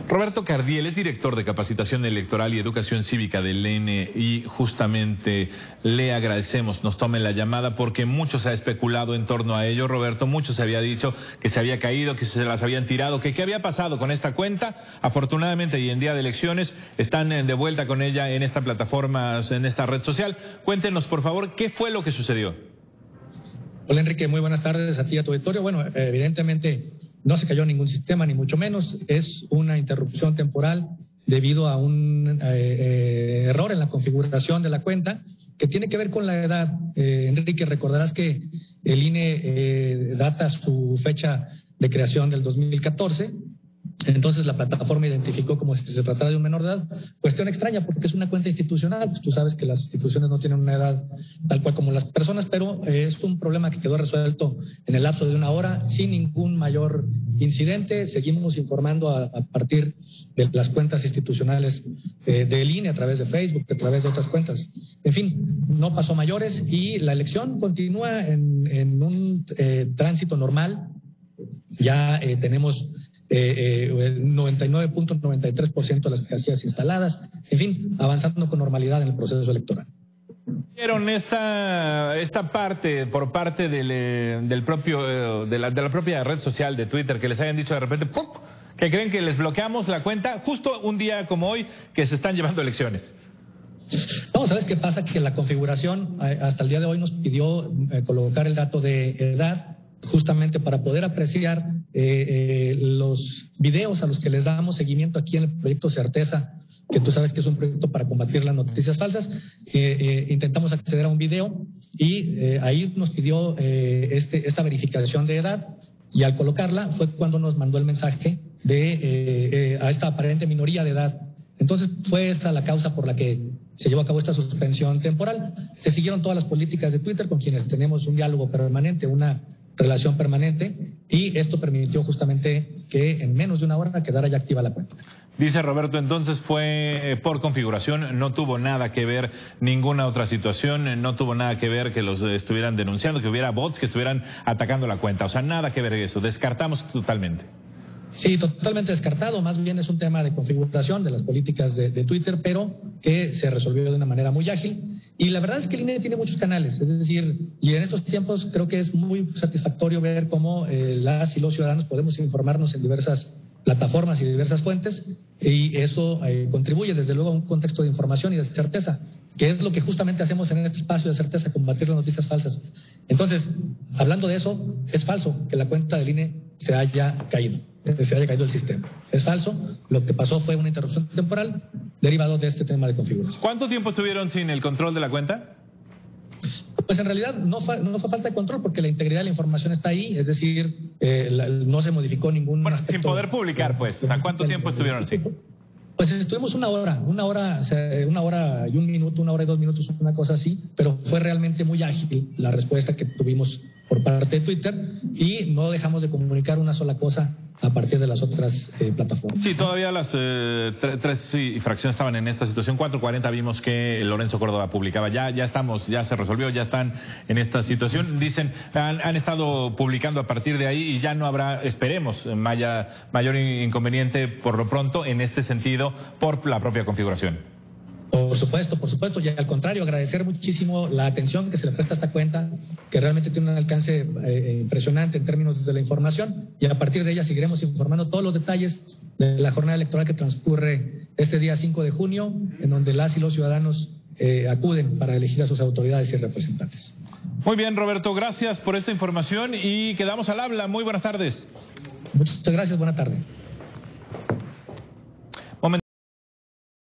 Roberto Cardiel es director de Capacitación Electoral y Educación Cívica del INE y justamente le agradecemos, nos tome la llamada porque mucho se ha especulado en torno a ello, Roberto, mucho se había dicho que se había caído, que se las habían tirado, que qué había pasado con esta cuenta. Afortunadamente y en día de elecciones están de vuelta con ella en esta plataforma, en esta red social. Cuéntenos por favor, ¿qué fue lo que sucedió? Hola Enrique, muy buenas tardes a ti y a tu auditorio. Bueno, evidentemente no se cayó ningún sistema, ni mucho menos. Es una interrupción temporal debido a un error en la configuración de la cuenta que tiene que ver con la edad. Enrique, recordarás que el INE data su fecha de creación del 2014. Entonces la plataforma identificó como si se tratara de un menor de edad. Cuestión extraña porque es una cuenta institucional. Pues tú sabes que las instituciones no tienen una edad tal cual como las personas, pero es un problema que quedó resuelto en el lapso de una hora sin ningún mayor incidente. Seguimos informando a partir de las cuentas institucionales del INE a través de Facebook, a través de otras cuentas. En fin, no pasó mayores y la elección continúa en un tránsito normal. Ya tenemos 99.93% de las casillas instaladas, en fin, avanzando con normalidad en el proceso electoral. ¿Vieron esta parte por parte del propio de la propia red social de Twitter que les hayan dicho de repente ¡pum!, que creen que les bloqueamos la cuenta justo un día como hoy que se están llevando elecciones? No, ¿sabes qué pasa? Que la configuración hasta el día de hoy nos pidió colocar el dato de edad justamente para poder apreciar los videos a los que les damos seguimiento aquí en el proyecto Certeza, que tú sabes que es un proyecto para combatir las noticias falsas. Intentamos acceder a un video y ahí nos pidió esta verificación de edad, y al colocarla fue cuando nos mandó el mensaje a esta aparente minoría de edad. Entonces fue esta la causa por la que se llevó a cabo esta suspensión temporal. Se siguieron todas las políticas de Twitter con quienes tenemos un diálogo permanente, una relación permanente, y esto permitió justamente que en menos de una hora quedara ya activa la cuenta. Dice Roberto, entonces fue por configuración, no tuvo nada que ver ninguna otra situación, no tuvo nada que ver que los estuvieran denunciando, que hubiera bots que estuvieran atacando la cuenta, o sea, nada que ver eso, descartamos totalmente. Sí, totalmente descartado, más bien es un tema de configuración de las políticas de Twitter, pero que se resolvió de una manera muy ágil. Y la verdad es que el INE tiene muchos canales, es decir, y en estos tiempos creo que es muy satisfactorio ver cómo las y los ciudadanos podemos informarnos en diversas plataformas y diversas fuentes, y eso contribuye desde luego a un contexto de información y de certeza, que es lo que justamente hacemos en este espacio de certeza, combatir las noticias falsas. Entonces, hablando de eso, es falso que la cuenta del INE se haya caído el sistema. Es falso, lo que pasó fue una interrupción temporal derivado de este tema de configuración. ¿Cuánto tiempo estuvieron sin el control de la cuenta? Pues en realidad no fue falta de control porque la integridad de la información está ahí, es decir, no se modificó ningún aspecto. Sin poder publicar, pues, ¿a cuánto tiempo estuvieron así? Pues estuvimos una hora y un minuto, 1 hora y 2 minutos, una cosa así, pero fue realmente muy ágil la respuesta que tuvimos por parte de Twitter y no dejamos de comunicar una sola cosa a partir de las otras plataformas. Sí, todavía las 3 y fracción estaban en esta situación. 4:40 vimos que Lorenzo Córdoba publicaba. Ya se resolvió, ya están en esta situación. Dicen, han estado publicando a partir de ahí y ya no habrá, esperemos, mayor inconveniente por lo pronto en este sentido por la propia configuración. Por supuesto, y al contrario, agradecer muchísimo la atención que se le presta a esta cuenta, que realmente tiene un alcance impresionante en términos de la información, y a partir de ella seguiremos informando todos los detalles de la jornada electoral que transcurre este día 5 de junio, en donde las y los ciudadanos acuden para elegir a sus autoridades y representantes. Muy bien, Roberto, gracias por esta información y quedamos al habla. Muy buenas tardes. Muchas gracias, buena tarde.